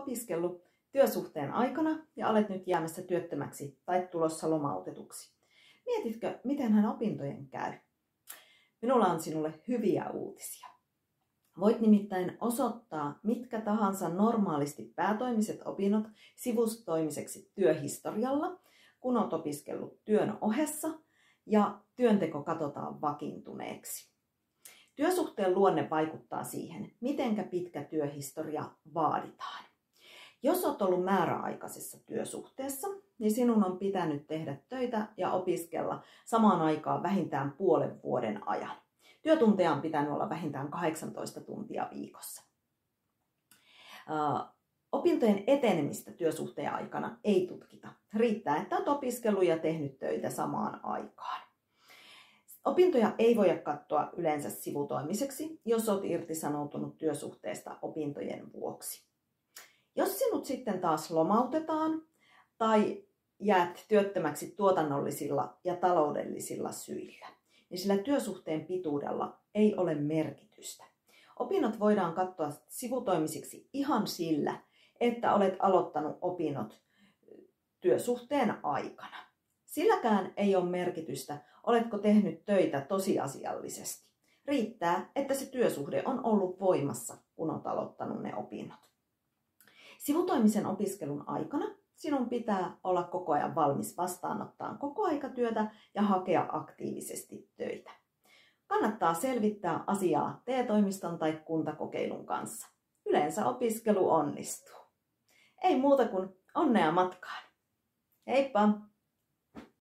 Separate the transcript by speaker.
Speaker 1: opiskellut työsuhteen aikana ja olet nyt jäämässä työttömäksi tai tulossa lomautetuksi. Mietitkö, miten hän opintojen käy? Minulla on sinulle hyviä uutisia. Voit nimittäin osoittaa mitkä tahansa normaalisti päätoimiset opinnot sivustoimiseksi työhistorialla, kun olet opiskellut työn ohessa ja työnteko katsotaan vakiintuneeksi. Työsuhteen luonne vaikuttaa siihen, mitenkä pitkä työhistoria vaaditaan. Jos olet ollut määräaikaisessa työsuhteessa, niin sinun on pitänyt tehdä töitä ja opiskella samaan aikaan vähintään puolen vuoden ajan. Työtunteja on pitänyt olla vähintään 18 tuntia viikossa. Opintojen etenemistä työsuhteen aikana ei tutkita. Riittää, että olet opiskellut ja tehnyt töitä samaan aikaan. Opintoja ei voida katsoa yleensä sivutoimiseksi, jos olet irtisanoutunut työsuhteesta opintojen vuoksi. Jos sinut sitten taas lomautetaan tai jäät työttömäksi tuotannollisilla ja taloudellisilla syillä, niin sillä työsuhteen pituudella ei ole merkitystä. Opinnot voidaan katsoa sivutoimisiksi ihan sillä, että olet aloittanut opinnot työsuhteen aikana. Silläkään ei ole merkitystä, oletko tehnyt töitä tosiasiallisesti. Riittää, että se työsuhde on ollut voimassa, kun olet aloittanut ne opinnot. Sivutoimisen opiskelun aikana sinun pitää olla koko ajan valmis vastaanottaa kokoaikatyötä ja hakea aktiivisesti töitä. Kannattaa selvittää asiaa TE-toimiston tai kuntakokeilun kanssa. Yleensä opiskelu onnistuu. Ei muuta kuin onnea matkaan. Heippa!